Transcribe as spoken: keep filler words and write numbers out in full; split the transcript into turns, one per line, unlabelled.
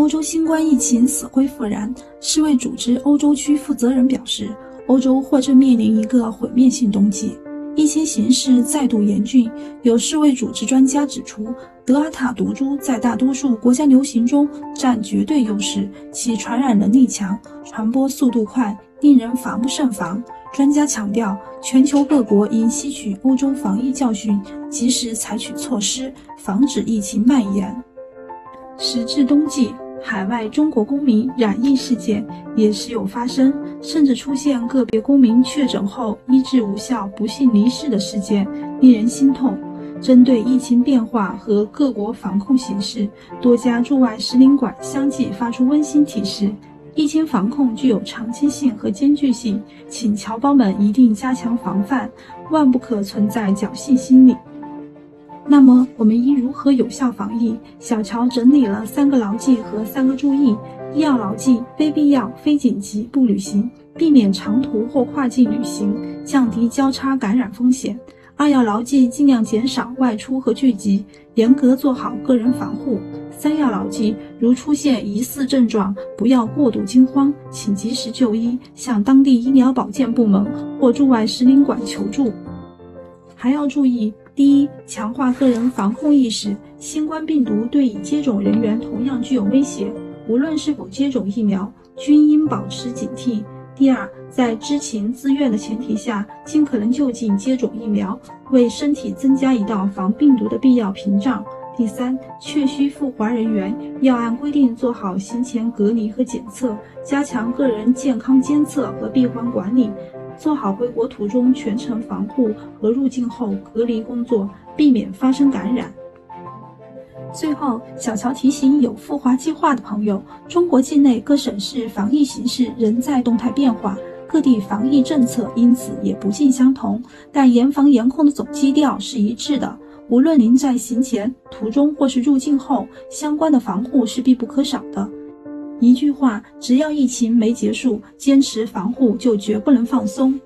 欧洲新冠疫情死灰复燃，世卫组织欧洲区负责人表示，欧洲或正面临一个毁灭性冬季。疫情形势再度严峻，有世卫组织专家指出，德尔塔毒株在大多数国家流行中占绝对优势，其传染能力强，传播速度快，令人防不胜防。专家强调，全球各国应吸取欧洲防疫教训，及时采取措施，防止疫情蔓延。时至冬季，海外中国公民染疫事件也时有发生，甚至出现个别公民确诊后医治无效不幸离世的事件，令人心痛。针对疫情变化和各国防控形势，多家驻外使领馆相继发出温馨提示，疫情防控具有长期性和艰巨性，请侨胞们一定加强防范，万不可存在侥幸心理。那么我们应如何有效防疫？小乔整理了三个牢记和三个注意。一要牢记，非必要、非紧急不旅行，避免长途或跨境旅行，降低交叉感染风险。二要牢记，尽量减少外出和聚集，严格做好个人防护。三要牢记，如出现疑似症状，不要过度惊慌，请及时就医，向当地医疗保健部门或驻外使领馆求助。还要注意，第一，强化个人防控意识，新冠病毒对已接种人员同样具有威胁，无论是否接种疫苗，均应保持警惕。第二，在知情自愿的前提下，尽可能就近接种疫苗，为身体增加一道防病毒的必要屏障。第三，确需赴华人员要按规定做好行前隔离和检测，加强个人健康监测和闭环管理，做好回国途中全程防护和入境后隔离工作，避免发生感染。最后，小乔提醒有赴华计划的朋友，中国境内各省市防疫形势仍在动态变化，各地防疫政策因此也不尽相同，但严防严控的总基调是一致的。无论您在行前、途中或是入境后，相关的防护是必不可少的。一句话，只要疫情没结束，坚持防护就绝不能放松。